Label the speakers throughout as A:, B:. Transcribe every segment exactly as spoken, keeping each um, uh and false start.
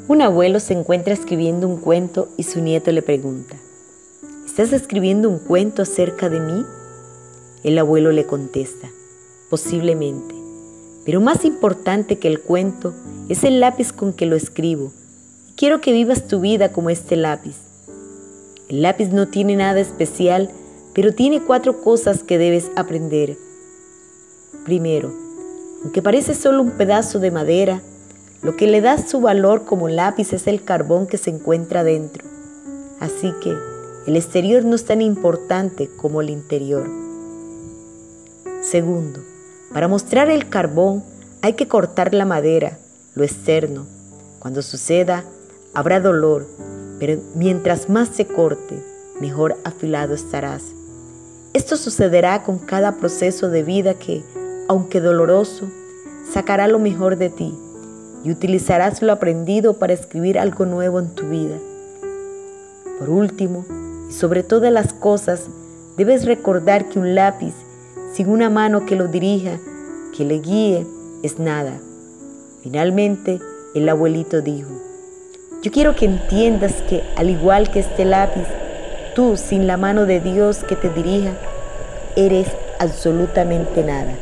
A: Un abuelo se encuentra escribiendo un cuento y su nieto le pregunta: ¿estás escribiendo un cuento acerca de mí? El abuelo le contesta: posiblemente, pero más importante que el cuento es el lápiz con que lo escribo. Quiero que vivas tu vida como este lápiz. El lápiz no tiene nada especial, pero tiene cuatro cosas que debes aprender. Primero, aunque parece solo un pedazo de madera, lo que le da su valor como lápiz es el carbón que se encuentra dentro. Así que el exterior no es tan importante como el interior. Segundo, para mostrar el carbón hay que cortar la madera, lo externo. Cuando suceda, habrá dolor, pero mientras más se corte, mejor afilado estarás. Esto sucederá con cada proceso de vida que, aunque doloroso, sacará lo mejor de ti y utilizarás lo aprendido para escribir algo nuevo en tu vida. Por último, y sobre todas las cosas, debes recordar que un lápiz, sin una mano que lo dirija, que le guíe, es nada. Finalmente, el abuelito dijo: yo quiero que entiendas que, al igual que este lápiz, tú, sin la mano de Dios que te dirija, eres absolutamente nada.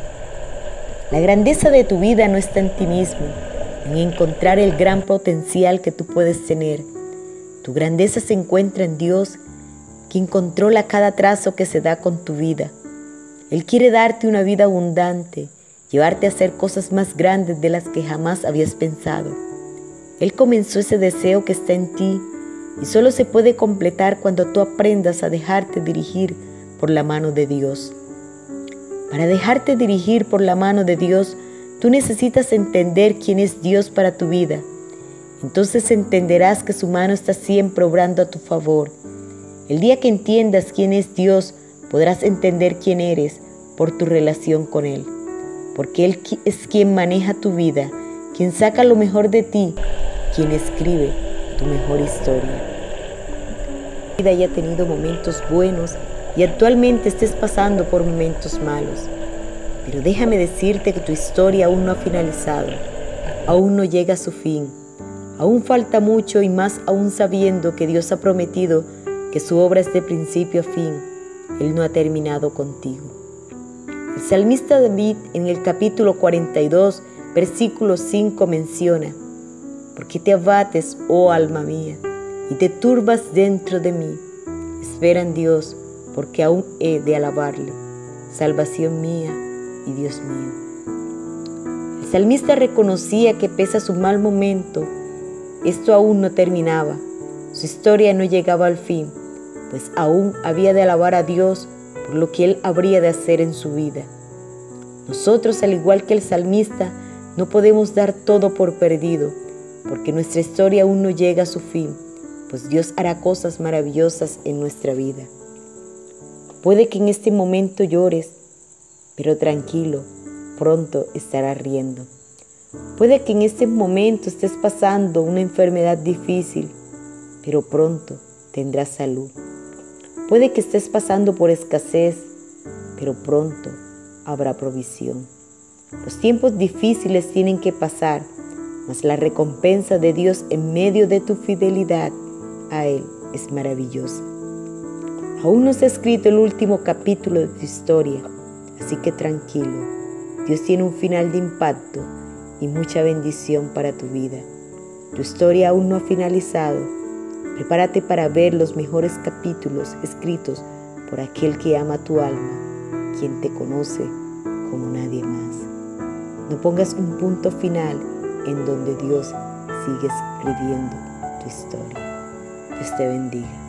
A: La grandeza de tu vida no está en ti mismo, en encontrar el gran potencial que tú puedes tener. Tu grandeza se encuentra en Dios, quien controla cada trazo que se da con tu vida. Él quiere darte una vida abundante, llevarte a hacer cosas más grandes de las que jamás habías pensado. Él comenzó ese deseo que está en ti y solo se puede completar cuando tú aprendas a dejarte dirigir por la mano de Dios. Para dejarte dirigir por la mano de Dios, tú necesitas entender quién es Dios para tu vida. Entonces entenderás que su mano está siempre obrando a tu favor. El día que entiendas quién es Dios, podrás entender quién eres por tu relación con Él. Porque Él es quien maneja tu vida, quien saca lo mejor de ti, quien escribe tu mejor historia. Tu vida haya tenido momentos buenos y actualmente estés pasando por momentos malos. Pero déjame decirte que tu historia aún no ha finalizado, aún no llega a su fin. Aún falta mucho y más aún sabiendo que Dios ha prometido que su obra es de principio a fin. Él no ha terminado contigo. El salmista David en el capítulo cuarenta y dos, versículo cinco menciona: ¿por qué te abates, oh alma mía, y te turbas dentro de mí? Espera en Dios, porque aún he de alabarle, salvación mía y Dios mío. El salmista reconocía que pese a su mal momento, esto aún no terminaba. Su historia no llegaba al fin, pues aún había de alabar a Dios por lo que Él habría de hacer en su vida. Nosotros, al igual que el salmista, no podemos dar todo por perdido, porque nuestra historia aún no llega a su fin, pues Dios hará cosas maravillosas en nuestra vida. Puede que en este momento llores, pero tranquilo, pronto estarás riendo. Puede que en este momento estés pasando una enfermedad difícil, pero pronto tendrás salud. Puede que estés pasando por escasez, pero pronto habrá provisión. Los tiempos difíciles tienen que pasar, mas la recompensa de Dios en medio de tu fidelidad a Él es maravillosa. Aún no se ha escrito el último capítulo de tu historia, así que tranquilo, Dios tiene un final de impacto y mucha bendición para tu vida. Tu historia aún no ha finalizado. Prepárate para ver los mejores capítulos escritos por aquel que ama tu alma, quien te conoce como nadie más. No pongas un punto final en donde Dios sigue escribiendo tu historia. Dios te bendiga.